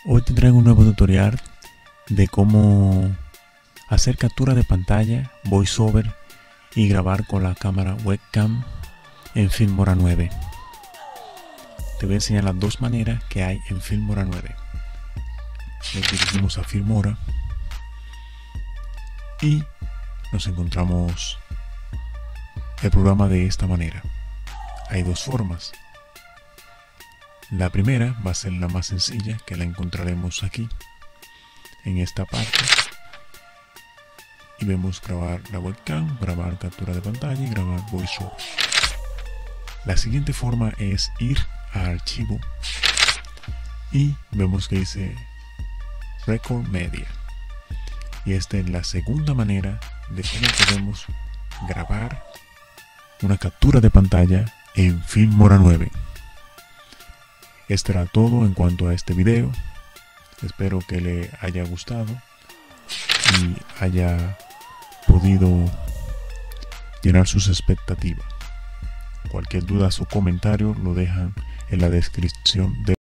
Hoy te traigo un nuevo tutorial de cómo hacer captura de pantalla, voiceover y grabar con la cámara webcam en Filmora 9. Te voy a enseñar las dos maneras que hay en Filmora 9. Nos dirigimos a Filmora y nos encontramos el programa de esta manera. Hay dos formas. La primera va a ser la más sencilla, que la encontraremos aquí en esta parte, y vemos grabar la webcam, grabar captura de pantalla y grabar voiceover. La siguiente forma es ir a archivo y vemos que dice Record Media, y esta es la segunda manera de cómo podemos grabar una captura de pantalla en Filmora 9. Esto era todo en cuanto a este video. Espero que le haya gustado y haya podido llenar sus expectativas. Cualquier duda o comentario lo dejan en la descripción de